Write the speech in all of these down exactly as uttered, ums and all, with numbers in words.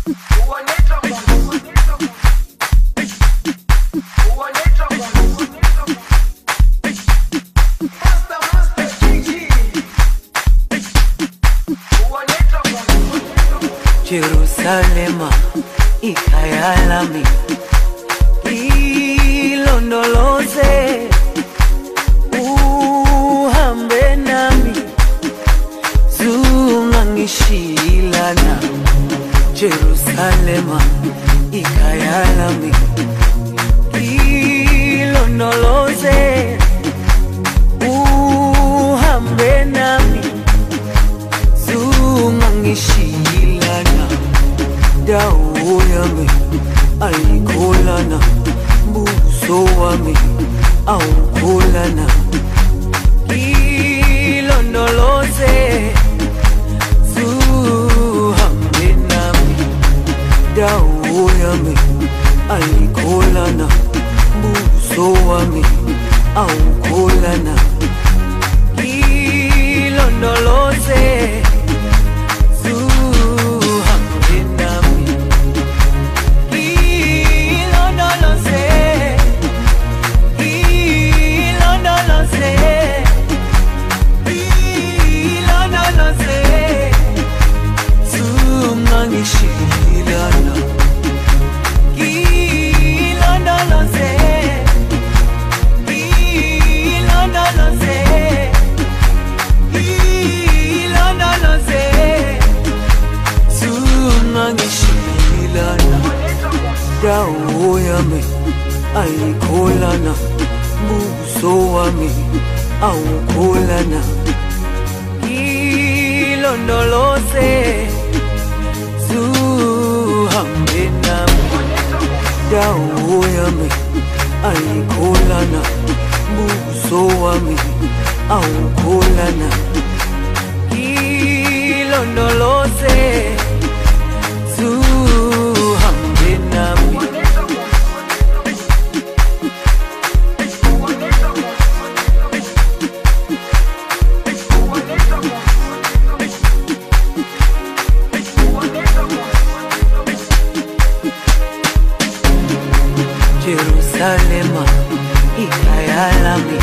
Jerusalema ikayalami ilondoloze uhambe nami zungangishilana. Jerusalema ikayalami ilondoloze uhambe nami zungangishilana. Dawo yami ayikholana, buso wami awukholana. Ilondoloze zuhambe nami. Dawo yami ayikholana, buso wami awukholana. Ilondoloze dawo yami ayikholana, buso wami awukholana. Ilondoloze zuhambe nami. Dawo yami ayikholana, buso wami awukholana. Ilondoloze zuhambe nami. Jerusalema ikayalami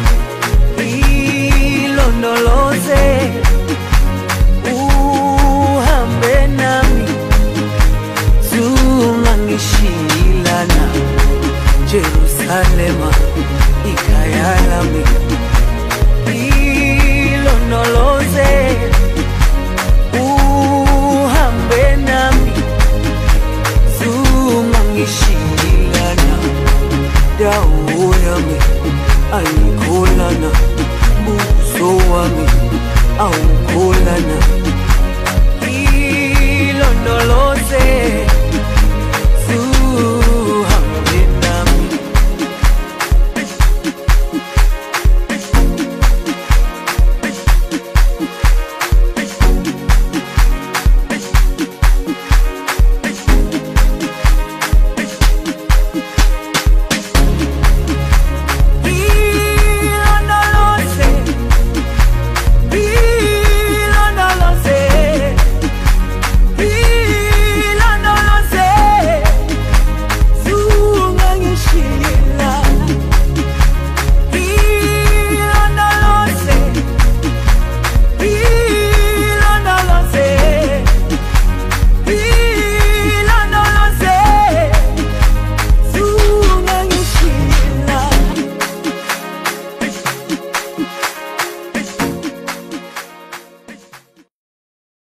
ilondoloze uhambe nami zungangishilana. Jerusalema ikayalami ilondoloze uhambe nami zungangishilana. Dawo yami ayikholana, buso wami awu